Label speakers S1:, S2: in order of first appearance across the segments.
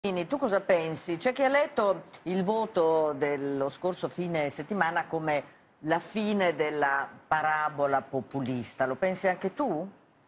S1: Tu cosa pensi? C'è chi ha letto il voto dello scorso fine settimana come la fine della parabola populista. Lo pensi anche tu?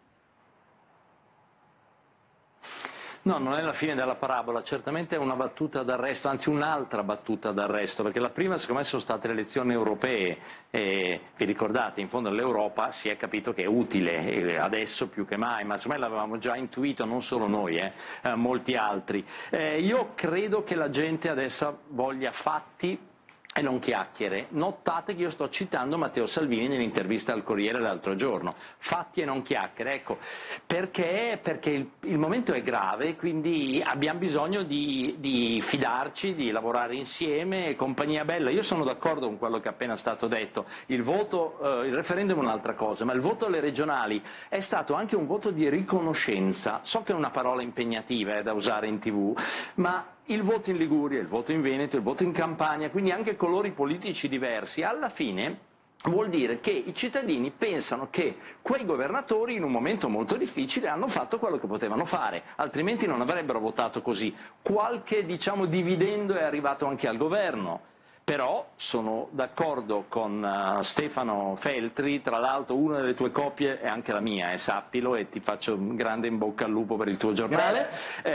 S2: No, non è la fine della parabola, certamente è una battuta d'arresto, anzi un'altra battuta d'arresto, perché la prima secondo me sono state le elezioni europee e vi ricordate, in fondo l'Europa si è capito che è utile, adesso più che mai, ma secondo me l'avevamo già intuito, non solo noi, molti altri. Io credo che la gente adesso voglia fatti e non chiacchiere. Notate che io sto citando Matteo Salvini nell'intervista al Corriere l'altro giorno. Fatti e non chiacchiere, ecco, perché il momento è grave, quindi abbiamo bisogno di fidarci, di lavorare insieme, compagnia bella. Io sono d'accordo con quello che è appena stato detto. Il referendum è un'altra cosa, ma il voto alle regionali è stato anche un voto di riconoscenza. So che è una parola impegnativa da usare in TV, ma il voto in Liguria, il voto in Veneto, il voto in Campania, quindi anche colori politici diversi, alla fine vuol dire che i cittadini pensano che quei governatori in un momento molto difficile hanno fatto quello che potevano fare, altrimenti non avrebbero votato così. Qualche, dividendo è arrivato anche al governo. Però sono d'accordo con Stefano Feltri, tra l'altro una delle tue copie è anche la mia, sappilo, e ti faccio un grande in bocca al lupo per il tuo giornale.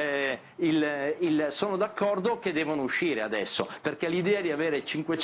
S2: Sono d'accordo che devono uscire adesso, perché l'idea di avere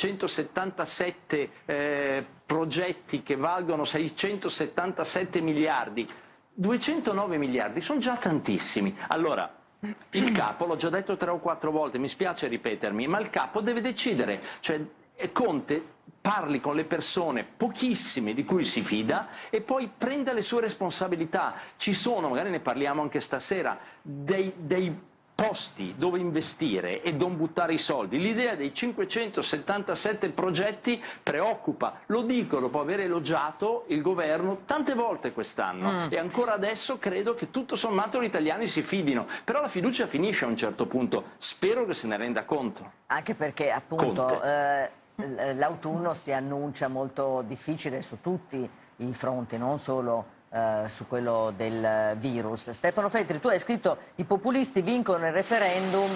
S2: 577 progetti che valgono 677 miliardi, 209 miliardi sono già tantissimi. Allora, il capo, l'ho già detto 3 o 4 volte, mi spiace ripetermi, ma il capo deve decidere, cioè Conte parli con le persone, pochissime di cui si fida, e poi prenda le sue responsabilità. Ci sono, magari ne parliamo anche stasera, dei posti dove investire e non buttare i soldi. L'idea dei 577 progetti preoccupa, lo dico dopo aver elogiato il governo tante volte quest'anno e ancora adesso credo che tutto sommato gli italiani si fidino, però la fiducia finisce a un certo punto, spero che se ne renda conto.
S1: Anche perché appunto l'autunno si annuncia molto difficile su tutti i fronti, non solo su quello del virus. Stefano Feltri, tu hai scritto: i populisti vincono il referendum